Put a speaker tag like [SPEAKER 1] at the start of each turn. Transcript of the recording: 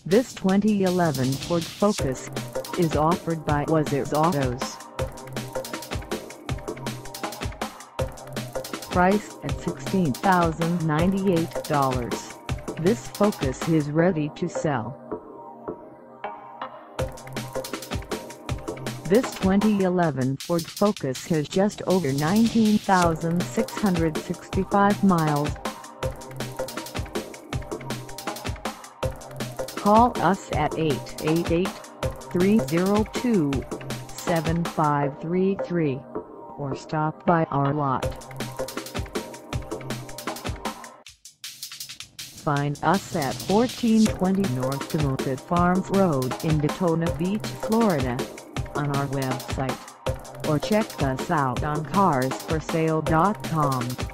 [SPEAKER 1] This 2011 Ford Focus is offered by Wazir's Autos. Price at $16,098. This Focus is ready to sell. This 2011 Ford Focus has just over 19,665 miles. Call us at 888-302-7533 or stop by our lot. Find us at 1420 North TOMOKA Farms Road in Daytona Beach, Florida, on our website, or check us out on carsforsale.com.